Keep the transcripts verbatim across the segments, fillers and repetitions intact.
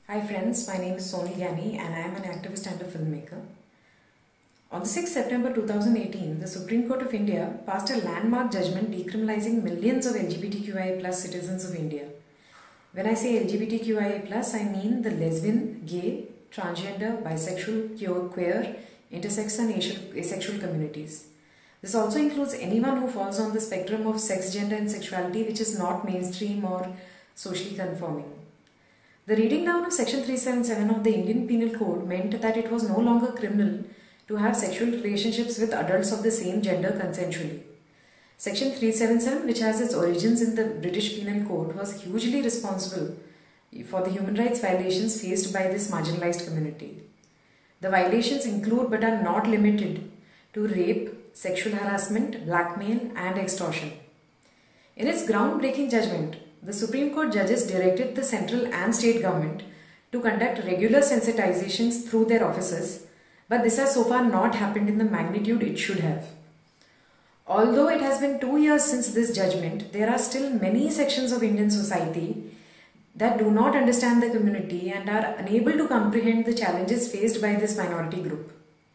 Hi friends, my name is Soni Gyani and I am an activist and a filmmaker. On the sixth of September two thousand eighteen, the Supreme Court of India passed a landmark judgment decriminalizing millions of L G B T Q I A plus citizens of India. When I say L G B T Q I A plus, I mean the lesbian, gay, transgender, bisexual, queer, intersex and asexual communities. This also includes anyone who falls on the spectrum of sex, gender and sexuality which is not mainstream or socially conforming. The reading down of Section three seventy-seven of the Indian Penal Code meant that it was no longer criminal to have sexual relationships with adults of the same gender consensually. Section three seventy-seven, which has its origins in the British Penal Code, was hugely responsible for the human rights violations faced by this marginalized community. The violations include but are not limited to rape, sexual harassment, blackmail and extortion. In its groundbreaking judgment, the Supreme Court judges directed the central and state government to conduct regular sensitizations through their offices, but this has so far not happened in the magnitude it should have. Although it has been two years since this judgment, there are still many sections of Indian society that do not understand the community and are unable to comprehend the challenges faced by this minority group.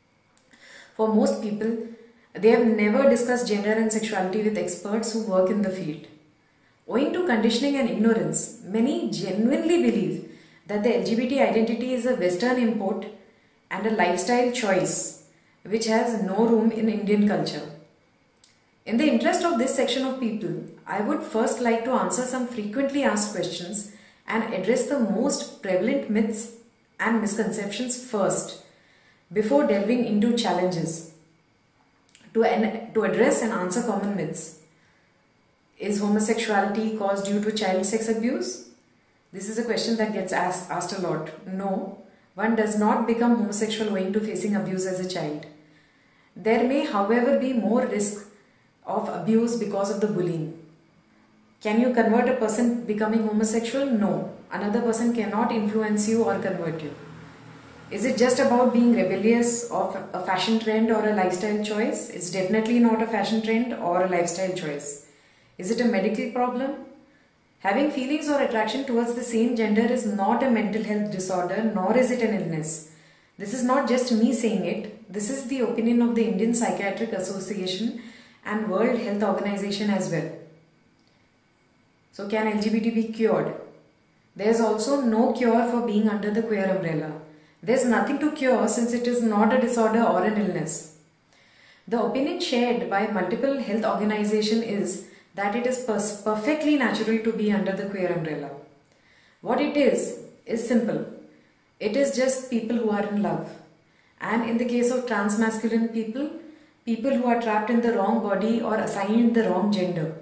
For most people, they have never discussed gender and sexuality with experts who work in the field. Owing to conditioning and ignorance, many genuinely believe that the L G B T identity is a Western import and a lifestyle choice which has no room in Indian culture. In the interest of this section of people, I would first like to answer some frequently asked questions and address the most prevalent myths and misconceptions first, before delving into challenges. To, an, to address and answer common myths. Is homosexuality caused due to child sex abuse? This is a question that gets asked, asked a lot. No, one does not become homosexual owing to facing abuse as a child. There may, however, be more risk of abuse because of the bullying. Can you convert a person becoming homosexual? No. Another person cannot influence you or convert you. Is it just about being rebellious of a fashion trend or a lifestyle choice? It's definitely not a fashion trend or a lifestyle choice. Is it a medical problem? Having feelings or attraction towards the same gender is not a mental health disorder, nor is it an illness. This is not just me saying it. This is the opinion of the Indian Psychiatric Association and World Health Organization as well. So can L G B T be cured? There is also no cure for being under the queer umbrella. There is nothing to cure since it is not a disorder or an illness. The opinion shared by multiple health organizations is that it is perfectly natural to be under the queer umbrella. What it is, is simple. It is just people who are in love. And in the case of trans-masculine people, people who are trapped in the wrong body or assigned the wrong gender.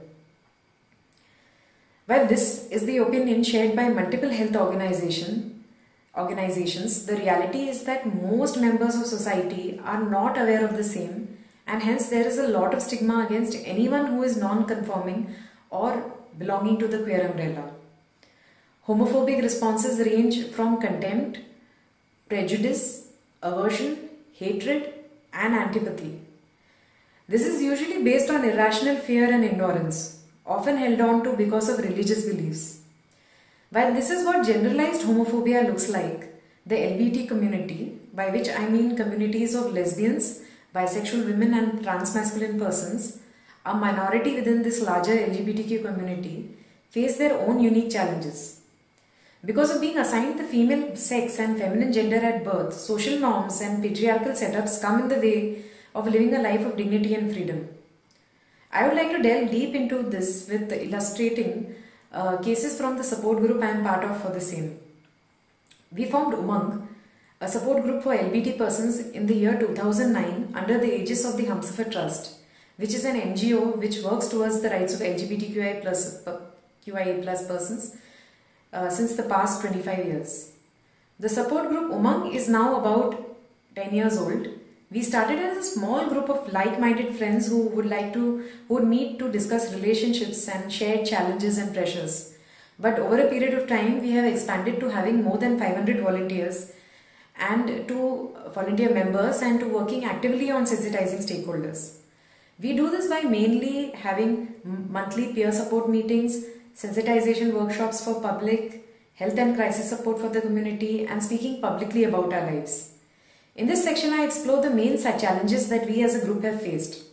While this is the opinion shared by multiple health organization, organizations, the reality is that most members of society are not aware of the same, and hence there is a lot of stigma against anyone who is non-conforming or belonging to the queer umbrella. Homophobic responses range from contempt, prejudice, aversion, hatred and antipathy. This is usually based on irrational fear and ignorance, often held on to because of religious beliefs. While this is what generalized homophobia looks like, the L G B T community, by which I mean communities of lesbians, bisexual women and trans-masculine persons, a minority within this larger L G B T Q community, face their own unique challenges. Because of being assigned the female sex and feminine gender at birth, social norms and patriarchal setups come in the way of living a life of dignity and freedom. I would like to delve deep into this with illustrating uh, cases from the support group I am part of for the same. We formed Umang, a support group for L G B T persons in the year two thousand nine under the aegis of the Humsafar Trust, which is an N G O which works towards the rights of L G B T Q I A plus, Q I A plus persons uh, since the past twenty-five years. The support group Umang is now about ten years old. We started as a small group of like-minded friends who would like to, who would meet to discuss relationships and share challenges and pressures. But over a period of time, we have expanded to having more than five hundred volunteers and to volunteer members and to working actively on sensitizing stakeholders. We do this by mainly having monthly peer support meetings, sensitization workshops for public, health and crisis support for the community, and speaking publicly about our lives. In this section, I explore the main challenges that we as a group have faced.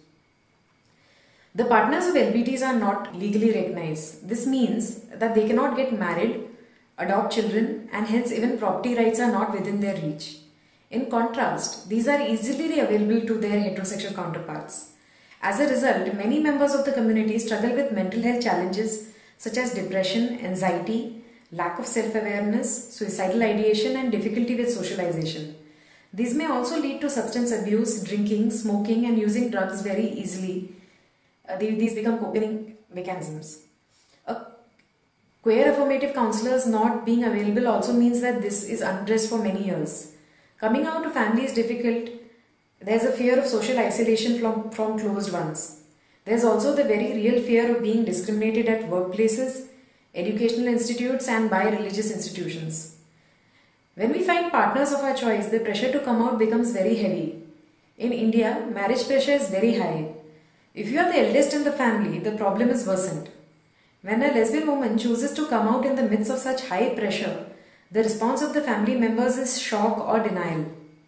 The partners of L B Ts are not legally recognized. This means that they cannot get married, adopt children, and hence even property rights are not within their reach. In contrast, these are easily available to their heterosexual counterparts. As a result, many members of the community struggle with mental health challenges such as depression, anxiety, lack of self-awareness, suicidal ideation, and difficulty with socialization. These may also lead to substance abuse, drinking, smoking, and using drugs very easily. Uh, these become coping mechanisms. A queer affirmative counselors not being available also means that this is unaddressed for many years. Coming out to family is difficult. There's a fear of social isolation from, from closed ones. There's also the very real fear of being discriminated at workplaces, educational institutes, and by religious institutions. When we find partners of our choice, the pressure to come out becomes very heavy. In India, marriage pressure is very high. If you are the eldest in the family, the problem is worsened. When a lesbian woman chooses to come out in the midst of such high pressure, the response of the family members is shock or denial.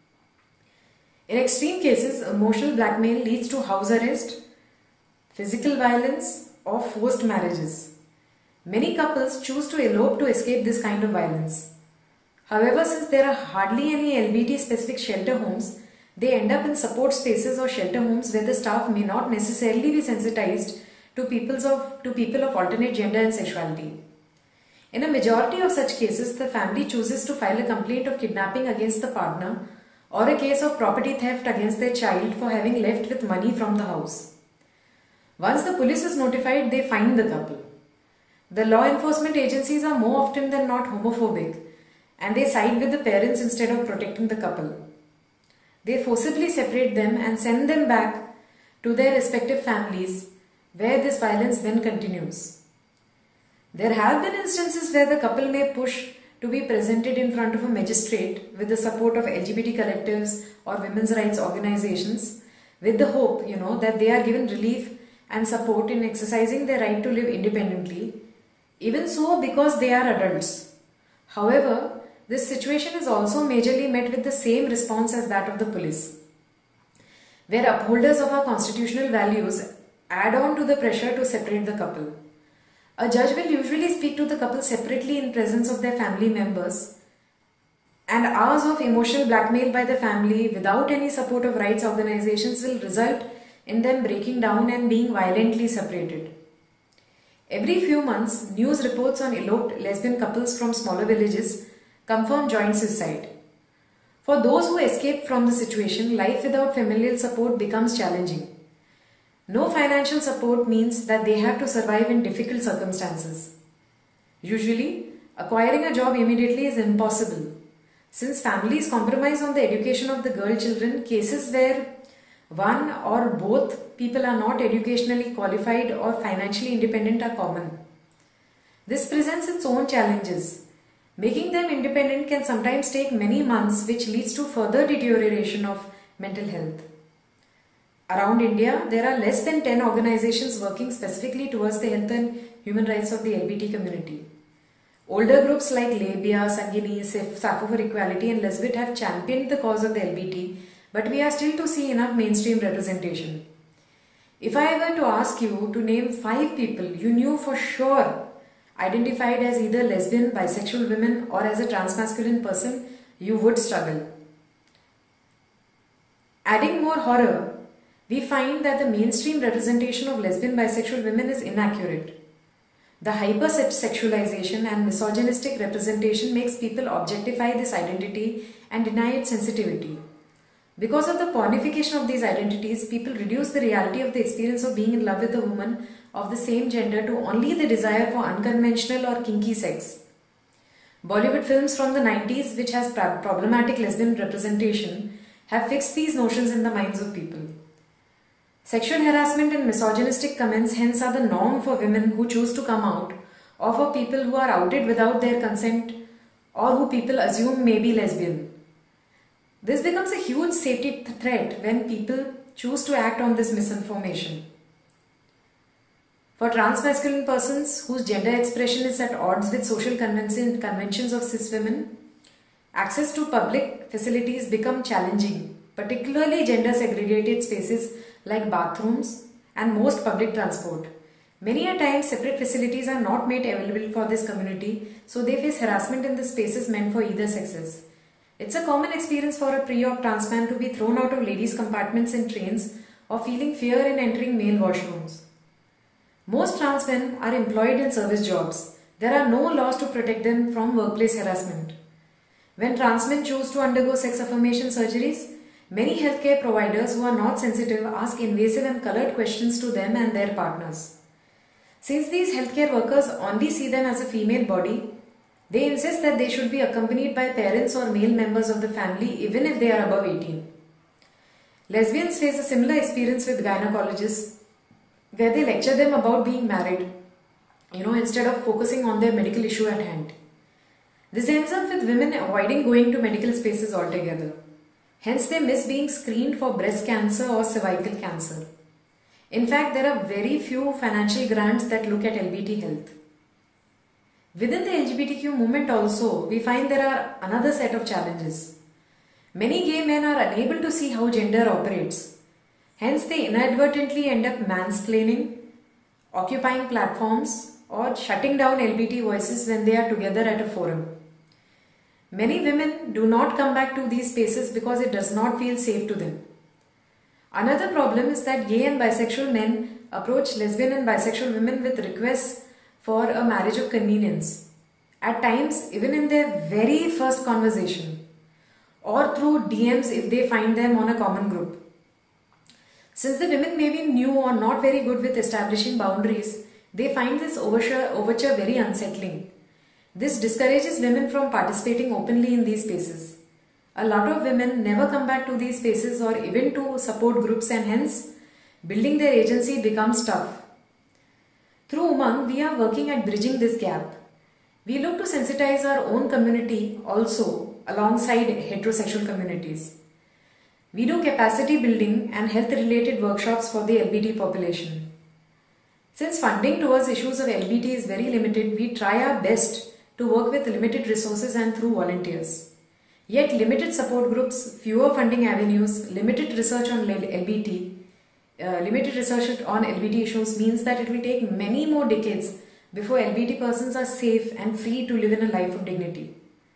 In extreme cases, emotional blackmail leads to house arrest, physical violence, or forced marriages. Many couples choose to elope to escape this kind of violence. However, since there are hardly any L B T-specific shelter homes, they end up in support spaces or shelter homes where the staff may not necessarily be sensitized to, peoples of, to people of alternate gender and sexuality. In a majority of such cases, the family chooses to file a complaint of kidnapping against the partner or a case of property theft against their child for having left with money from the house. Once the police is notified, they find the couple. The law enforcement agencies are more often than not homophobic, and they side with the parents instead of protecting the couple. They forcibly separate them and send them back to their respective families, where this violence then continues. There have been instances where the couple may push to be presented in front of a magistrate with the support of L G B T collectives or women's rights organizations, with the hope, you know, that they are given relief and support in exercising their right to live independently, even so because they are adults. However, this situation is also majorly met with the same response as that of the police, where upholders of our constitutional values add on to the pressure to separate the couple. A judge will usually speak to the couple separately in presence of their family members, and hours of emotional blackmail by the family without any support of rights organizations will result in them breaking down and being violently separated. Every few months, news reports on eloped lesbian couples from smaller villages confirm joint suicide. For those who escape from the situation, life without familial support becomes challenging. No financial support means that they have to survive in difficult circumstances. Usually, acquiring a job immediately is impossible. Since families compromise on the education of the girl children, cases where one or both people are not educationally qualified or financially independent are common. This presents its own challenges. Making them independent can sometimes take many months, which leads to further deterioration of mental health. Around India, there are less than ten organizations working specifically towards the health and human rights of the L B T community. Older groups like Labia, Sangini, Sappho for Equality and Lesbit have championed the cause of the L B T, but we are still to see enough mainstream representation. If I were to ask you to name five people you knew for sure identified as either lesbian, bisexual women or as a transmasculine person, you would struggle. Adding more horror, we find that the mainstream representation of lesbian, bisexual women is inaccurate. The hypersexualization and misogynistic representation makes people objectify this identity and deny its sensitivity. Because of the pornification of these identities, people reduce the reality of the experience of being in love with a woman of the same gender to only the desire for unconventional or kinky sex. Bollywood films from the nineties, which has problematic lesbian representation, have fixed these notions in the minds of people. Sexual harassment and misogynistic comments hence are the norm for women who choose to come out, or for people who are outed without their consent, or who people assume may be lesbian. This becomes a huge safety threat when people choose to act on this misinformation. For transmasculine persons whose gender expression is at odds with social convention, conventions of cis women, access to public facilities become challenging, particularly gender segregated spaces like bathrooms and most public transport. Many a times separate facilities are not made available for this community, so they face harassment in the spaces meant for either sexes. It's a common experience for a pre-op trans man to be thrown out of ladies' compartments in trains or feeling fear in entering male washrooms. Most trans men are employed in service jobs. There are no laws to protect them from workplace harassment. When trans men choose to undergo sex affirmation surgeries, many healthcare providers who are not sensitive ask invasive and colored questions to them and their partners. Since these healthcare workers only see them as a female body, they insist that they should be accompanied by parents or male members of the family even if they are above eighteen. Lesbians face a similar experience with gynecologists where they lecture them about being married, you know, instead of focusing on their medical issue at hand. This ends up with women avoiding going to medical spaces altogether. Hence, they miss being screened for breast cancer or cervical cancer. In fact, there are very few financial grants that look at L B T health. Within the L G B T Q movement also, we find there are another set of challenges. Many gay men are unable to see how gender operates. Hence, they inadvertently end up mansplaining, occupying platforms, or shutting down L B T voices when they are together at a forum. Many women do not come back to these spaces because it does not feel safe to them. Another problem is that gay and bisexual men approach lesbian and bisexual women with requests for a marriage of convenience. At times, even in their very first conversation, or through D Ms if they find them on a common group. Since the women may be new or not very good with establishing boundaries, they find this overture, overture very unsettling. This discourages women from participating openly in these spaces. A lot of women never come back to these spaces or even to support groups, and hence building their agency becomes tough. Through Umang, we are working at bridging this gap. We look to sensitize our own community also alongside heterosexual communities. We do capacity building and health related workshops for the L B T population. Since funding towards issues of L B T is very limited, we try our best to work with limited resources and through volunteers. Yet limited support groups, fewer funding avenues, limited research on L B T, uh, limited research on L B T issues means that it will take many more decades before L B T persons are safe and free to live in a life of dignity.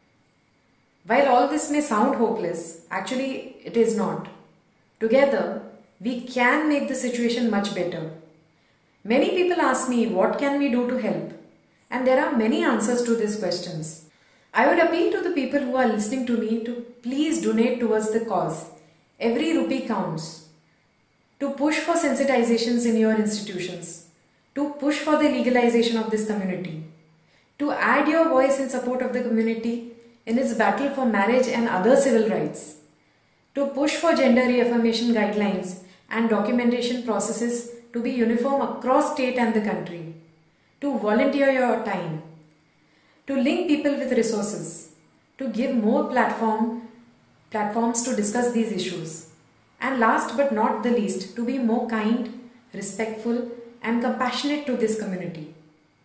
While all this may sound hopeless, actually it is not. Together, we can make the situation much better. Many people ask me, what can we do to help? And there are many answers to these questions. I would appeal to the people who are listening to me to please donate towards the cause. Every rupee counts. To push for sensitizations in your institutions. To push for the legalization of this community. To add your voice in support of the community in its battle for marriage and other civil rights. To push for gender reaffirmation guidelines and documentation processes to be uniform across state and the country. To volunteer your time. To link people with resources, to give more platform, platforms to discuss these issues. And last but not the least, to be more kind, respectful and compassionate to this community.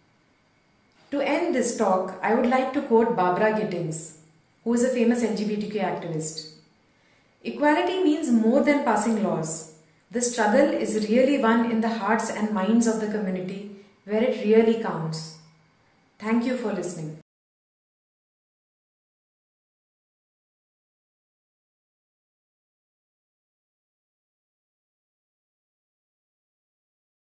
To end this talk, I would like to quote Barbara Gittins, who is a famous L G B T Q activist. Equality means more than passing laws. The struggle is really won in the hearts and minds of the community where it really counts. Thank you for listening.